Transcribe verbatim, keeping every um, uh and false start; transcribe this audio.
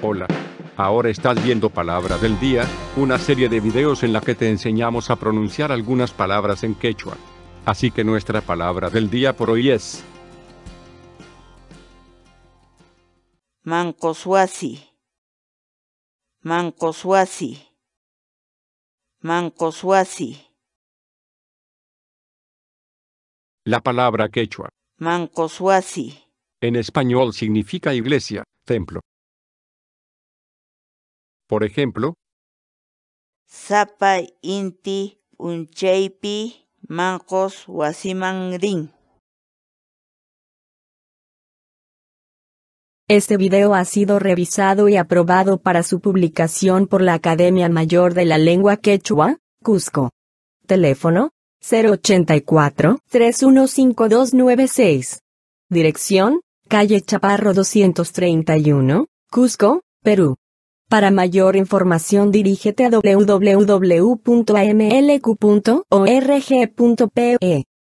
Hola. Ahora estás viendo Palabra del Día, una serie de videos en la que te enseñamos a pronunciar algunas palabras en quechua. Así que nuestra palabra del día por hoy es Mancoshuasi. Mancoshuasi. Mancoshuasi. la palabra quechua. Mancoshuasi. En español significa iglesia, templo. Por ejemplo, Sapa inti unchaypi mancos wasiman rin. Este video ha sido revisado y aprobado para su publicación por la Academia Mayor de la Lengua Quechua, Cusco. Teléfono: cero ochenta y cuatro, tres uno cinco dos nueve seis. Dirección: calle Chaparro doscientos treinta y uno, Cusco, Perú. Para mayor información dirígete a doble u doble u doble u punto a m l q punto org punto p e.